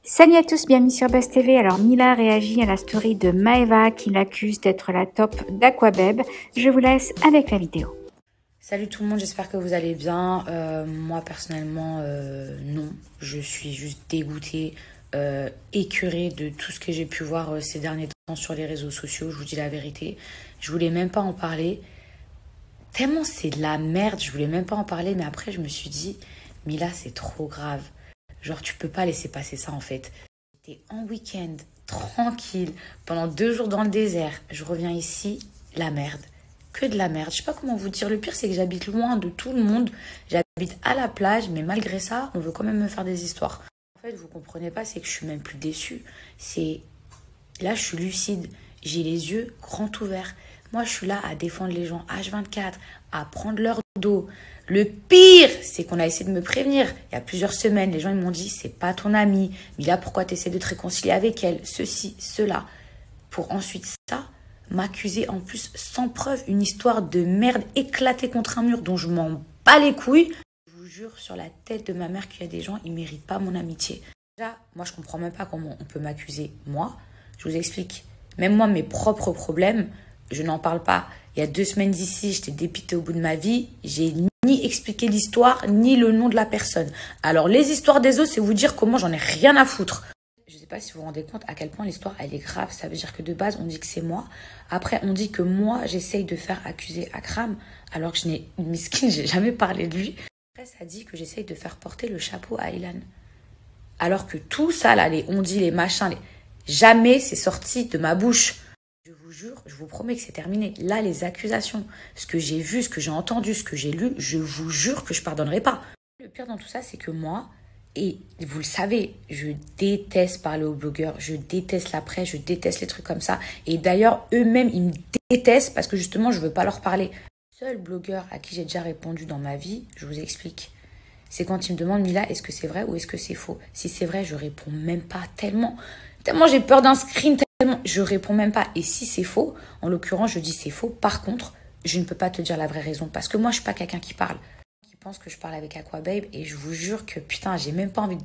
Salut à tous, bienvenue sur Buzz TV. Alors Mila réagit à la story de Maeva qui l'accuse d'être la top d'Aquabeb. Je vous laisse avec la vidéo. Salut tout le monde, j'espère que vous allez bien. Moi personnellement, non. Je suis juste dégoûtée, écœurée de tout ce que j'ai pu voir ces derniers temps sur les réseaux sociaux. Je vous dis la vérité. Je voulais même pas en parler. Tellement c'est de la merde, je voulais même pas en parler. Mais après, je me suis dit, Mila, c'est trop grave. Genre, tu peux pas laisser passer ça en fait. J'étais en week-end, tranquille, pendant 2 jours dans le désert. Je reviens ici, la merde. Que de la merde. Je sais pas comment vous dire. Le pire, c'est que j'habite loin de tout le monde. J'habite à la plage, mais malgré ça, on veut quand même me faire des histoires. En fait, vous comprenez pas, c'est que je suis même plus déçue. C'est... Là, je suis lucide. J'ai les yeux grands ouverts. Moi, je suis là à défendre les gens H24, à prendre leur dos. Le pire, c'est qu'on a essayé de me prévenir. Il y a plusieurs semaines, les gens ils m'ont dit, c'est pas ton amie. Mila, pourquoi tu essaies de te réconcilier avec elle? Ceci, cela. Pour ensuite ça, m'accuser en plus sans preuve, une histoire de merde éclatée contre un mur dont je m'en bats les couilles. Je vous jure sur la tête de ma mère qu'il y a des gens, ils méritent pas mon amitié. Déjà, moi je comprends même pas comment on peut m'accuser. Moi, je vous explique. Même moi, mes propres problèmes, je n'en parle pas. Il y a 2 semaines d'ici, j'étais dépitée au bout de ma vie. J'ai ni expliqué l'histoire, ni le nom de la personne. Alors, les histoires des autres, c'est vous dire comment j'en ai rien à foutre. Je ne sais pas si vous vous rendez compte à quel point l'histoire, elle est grave. Ça veut dire que de base, on dit que c'est moi. Après, on dit que moi, j'essaye de faire accuser Akram, alors que je n'ai, miskin, j'ai jamais parlé de lui. Après, ça dit que j'essaye de faire porter le chapeau à Ilan. Alors que tout ça, là, les on-dit, les machins, jamais c'est sorti de ma bouche. Je vous jure, je vous promets que c'est terminé. Là, les accusations, ce que j'ai vu, ce que j'ai entendu, ce que j'ai lu, je vous jure que je pardonnerai pas. Le pire dans tout ça, c'est que moi, et vous le savez, je déteste parler aux blogueurs, je déteste la presse, je déteste les trucs comme ça. Et d'ailleurs, eux-mêmes, ils me détestent parce que justement, je veux pas leur parler. Le seul blogueur à qui j'ai déjà répondu dans ma vie, je vous explique, c'est quand ils me demandent, Mila, est-ce que c'est vrai ou est-ce que c'est faux? Si c'est vrai, je réponds même pas tellement. Tellement j'ai peur d'un screen, tellement je réponds même pas. Et si c'est faux, en l'occurrence, je dis c'est faux. Par contre, je ne peux pas te dire la vraie raison parce que moi, je suis pas quelqu'un qui parle. Qui pense que je parle avec Aquababe et je vous jure que putain, j'ai même pas envie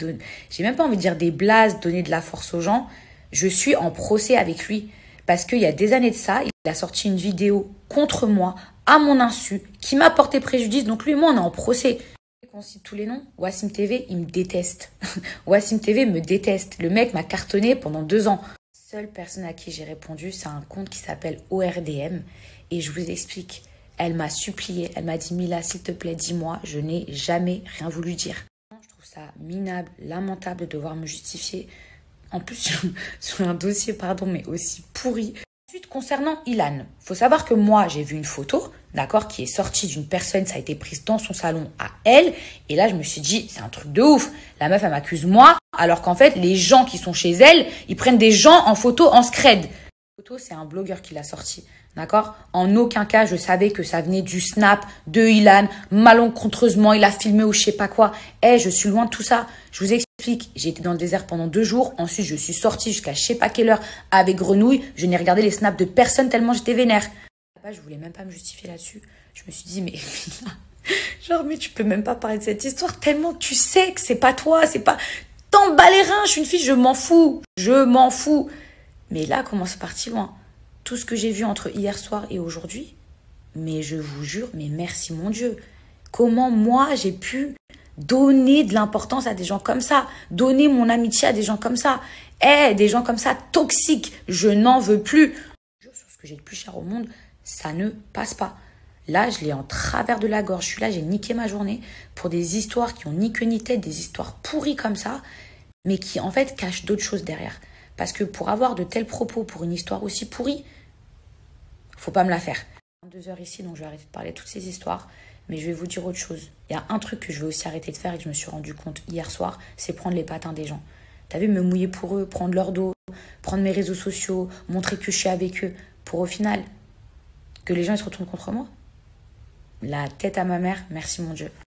de dire des blases, donner de la force aux gens. Je suis en procès avec lui parce qu'il y a des années de ça, il a sorti une vidéo contre moi, à mon insu, qui m'a porté préjudice. Donc lui et moi, on est en procès. On cite tous les noms. Wassim TV, il me déteste. Wassim TV me déteste. Le mec m'a cartonné pendant 2 ans. La seule personne à qui j'ai répondu, c'est un compte qui s'appelle ORDM. Et je vous explique. Elle m'a supplié. Elle m'a dit, Mila, s'il te plaît, dis-moi. Je n'ai jamais rien voulu dire. Je trouve ça minable, lamentable de devoir me justifier. En plus, sur un dossier, pardon, mais aussi pourri. Ensuite, concernant Ilan, il faut savoir que moi, j'ai vu une photo, d'accord, qui est sortie d'une personne, ça a été prise dans son salon à elle. Et là, je me suis dit, c'est un truc de ouf. La meuf, elle m'accuse moi, alors qu'en fait, les gens qui sont chez elle, ils prennent des gens en photo en scred. La photo, c'est un blogueur qui l'a sortie, d'accord. En aucun cas, je savais que ça venait du snap de Ilan, malencontreusement, il a filmé ou je sais pas quoi. Je suis loin de tout ça. Je vous explique, j'ai été dans le désert pendant 2 jours. Ensuite, je suis sortie jusqu'à je sais pas quelle heure avec Grenouille. Je n'ai regardé les snaps de personne tellement j'étais vénère. Je voulais même pas me justifier là-dessus. Je me suis dit, mais genre, mais tu peux même pas parler de cette histoire tellement tu sais que c'est pas toi, c'est pas... T'en bats les reins, je suis une fille, je m'en fous. Je m'en fous. Mais là, comment c'est parti loin? Tout ce que j'ai vu entre hier soir et aujourd'hui, mais je vous jure, mais merci mon Dieu. Comment moi, j'ai pu donner de l'importance à des gens comme ça, donner mon amitié à des gens comme ça, des gens comme ça toxiques, je n'en veux plus. Sur ce que j'ai de plus cher au monde, ça ne passe pas. Là, je l'ai en travers de la gorge. Je suis là, j'ai niqué ma journée pour des histoires qui ont ni queue ni tête, des histoires pourries comme ça, mais qui en fait cachent d'autres choses derrière. Parce que pour avoir de tels propos pour une histoire aussi pourrie, faut pas me la faire. 22 heures ici, donc je vais arrêter de parler de toutes ces histoires. Mais je vais vous dire autre chose. Il y a un truc que je vais aussi arrêter de faire et que je me suis rendu compte hier soir, c'est prendre les patins des gens. T'as vu, me mouiller pour eux, prendre leur dos, prendre mes réseaux sociaux, montrer que je suis avec eux, pour au final que les gens ils se retournent contre moi. La tête à ma mère, merci mon Dieu.